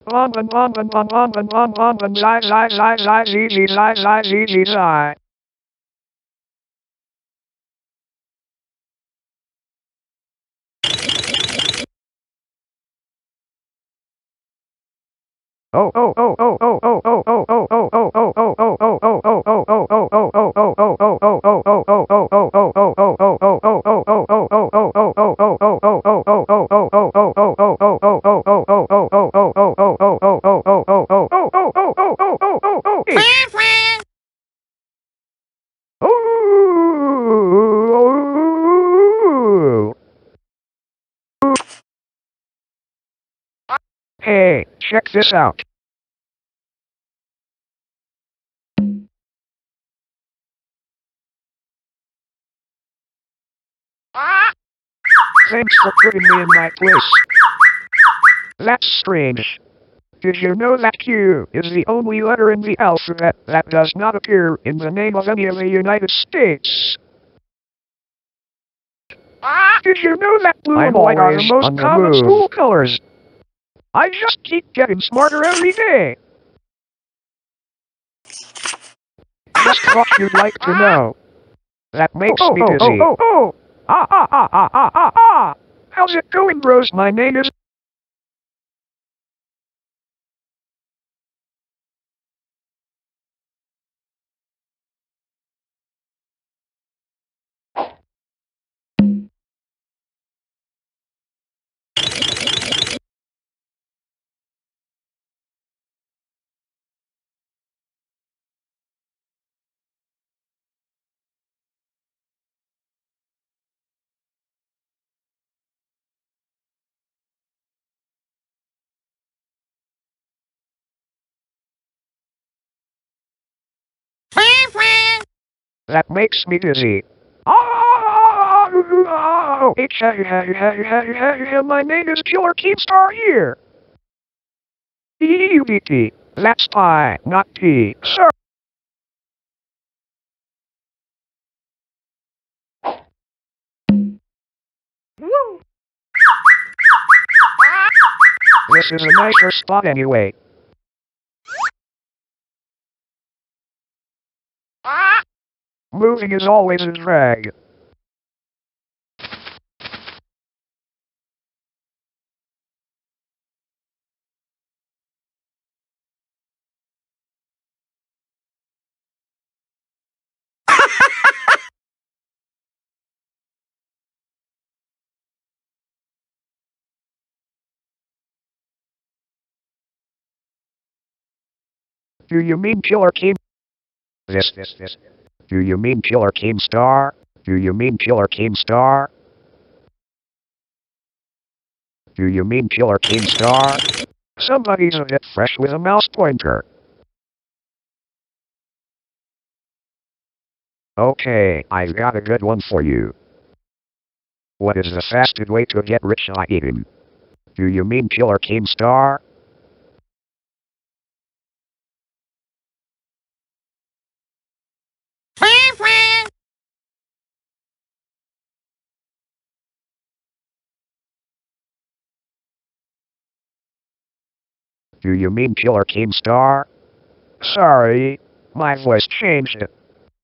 Long and long and long long and long long and lie. Oh oh oh oh oh oh oh oh oh oh oh oh oh oh oh oh oh oh oh oh Hey, check this out. Thanks for putting me in my place. That's strange. Did you know that Q is the only letter in the alphabet that does not appear in the name of any of the United States? Did you know that blue and white are the most common school colors? I just keep getting smarter every day. Just thought you'd like to know. That makes me dizzy. How's it going, bros? My name is... That makes me dizzy. My name is Killer Keemstar here. EUBT. That's I, not T. Sir. This is a nicer spot anyway. Moving is always a drag. Do you mean Killer Keem? This. Do you mean Killer Keemstar? Do you mean Killer Keemstar? Do you mean Killer Keemstar? Somebody's a bit fresh with a mouse pointer. Okay, I've got a good one for you. What is the fastest way to get rich by eating? Do you mean Killer Keemstar? Do you mean Killer Keemstar? Sorry, my voice changed it.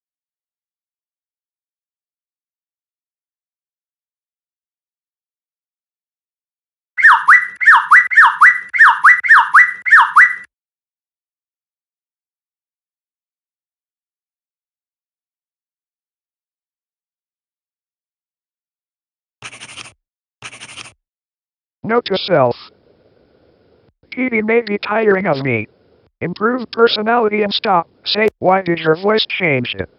Note to self. TV may be tiring of me. Improve personality and stop. Say, why did your voice change it?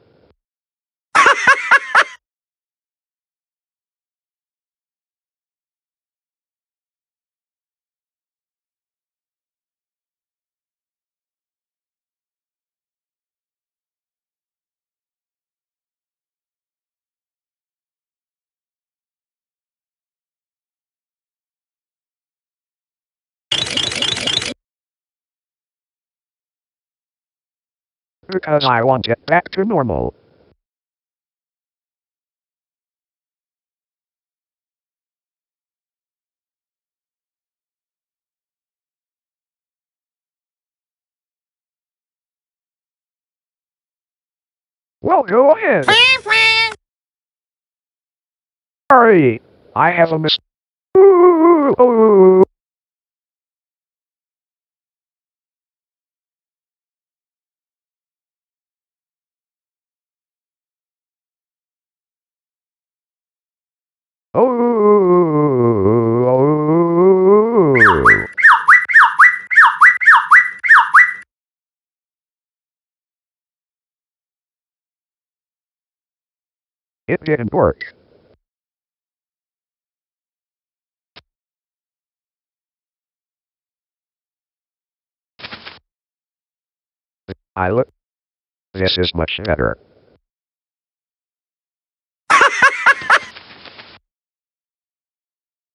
Because I want it back to normal. Well, go ahead. Sorry, I have a mis- Ooh, oh. Oh. It didn't work. I look. This is much better.